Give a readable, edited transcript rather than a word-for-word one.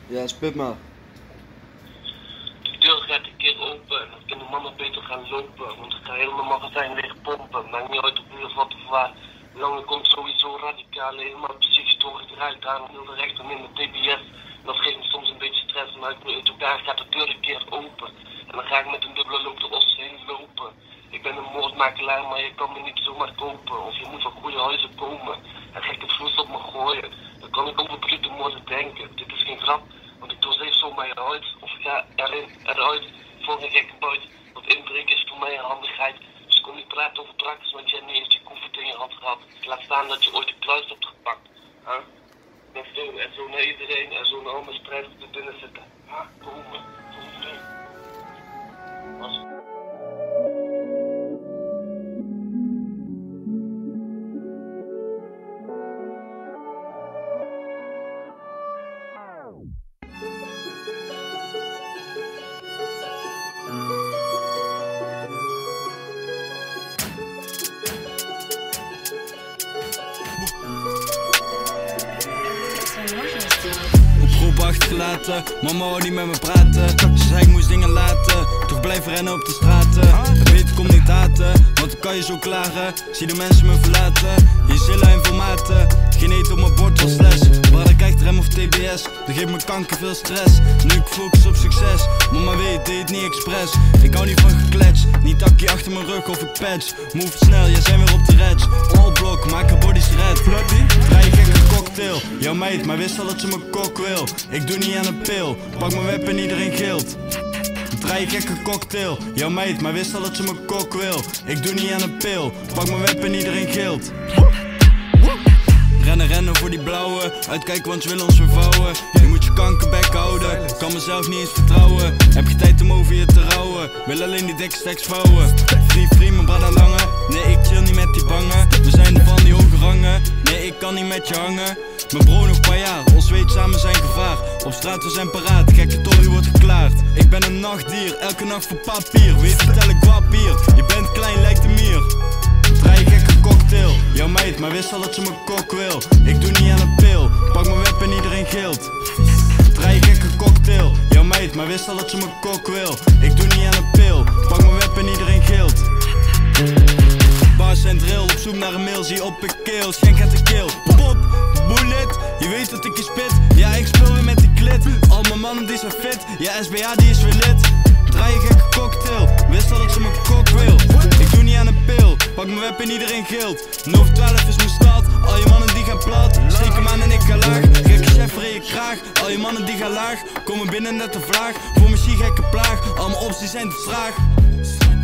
Ja, spit maar. De deur gaat een keer open en dan kunnen mannen beter gaan lopen. Want ik ga helemaal magazijn leeg pompen. Maakt niet uit op wie of wat of waar. Lange komt sowieso radicaal, helemaal psychisch doorgedraaid aan. Heel de rechter minder TBS. Dat geeft me soms een beetje stress, maar daar gaat de deur een keer open. En dan ga ik met een dubbele loop de os heen lopen. Ik ben een moordmakelaar, maar je kan me niet zomaar kopen. Of je moet van goede huizen komen. En gekke vloes op me gooien. Dan kan ik over brute moorden denken. Dit is geen grap, want ik doorzeef zo mijn huid. Of ik ga eruit voor een gekke buit. Want inbreken is voor mij een handigheid. Dus kom niet praten over praktisch, want je hebt niet eens die koffie in je hand gehad. Ik laat staan dat je ooit de kluis hebt gepakt. Huh? En zo naar iedereen en zo naar allemaal strijders die binnen zitten. Komen. Op groep achtergelaten, mama wou niet met me praten. Ze zei ik moest dingen laten, toch blijf rennen op de straten. Ik weet ik kom niet haten, want dan kan je zo klaren. Zie de mensen me verlaten, hier zillen in veel maten. Geen eten op mijn bord was les, maar ik krijg rem of TBS. Dat geeft me kanker veel stress, nu ik focus op succes. Mama weet, deed het niet expres. Ik hou niet van geklets, niet takkie achter mijn rug of ik patch. Move snel, jij zijn weer op de reds. All block, maak een body's red. Vrij gekke cocktail, jouw meid, maar wist al dat ze me kok wil. Ik doe niet aan een pil, pak mijn web en iedereen gilt. Vrij gekke cocktail, jouw meid, maar wist al dat ze me kok wil. Ik doe niet aan een pil, pak mijn web en iedereen gilt. Rennen voor die blauwe, uitkijken want ze willen ons vervouwen. Je moet je kankerbek houden, kan mezelf niet eens vertrouwen. Heb je tijd om over je te rouwen, wil alleen die dikke stacks vouwen. Free, mijn brada lange, nee ik chill niet met die bangen. We zijn van die hoge rangen, nee ik kan niet met je hangen. Mijn bro nog paar jaar, ons weet samen zijn gevaar. Op straat we zijn paraat, gekke tory wordt geklaard. Ik ben een nachtdier, elke nacht voor papier. Weet je tel ik wapier, je bent klein lijkt een mier. Vrij gekke cocktail, jouw meid, maar wist al dat ze me kok wil. Ik doe niet aan een pil, pak mijn web en iedereen gilt. Vrij gekke cocktail, jouw meid, maar wist al dat ze me kok wil. Ik doe niet aan een pil, pak mijn web en iedereen gilt. Bars en drill, op zoek naar een mail, zie op een keel, schenk uit de keel. Pop, bullet, je weet dat ik je spit. Ja, ik speel weer met die klit, al mijn mannen die zijn fit. Ja, SBA die is weer lid. Draai je gekke cocktail, wist al dat ze me kok wil. Ik doe niet aan een pil, pak mijn web en iedereen gilt. 0 12 is mijn stad, al je mannen die gaan plat. Steek hem aan en ik ga laag, gekke chef in je kraag. Al je mannen die gaan laag, komen binnen net de vlaag. Voor mijn gekke plaag, al mijn opties zijn te traag.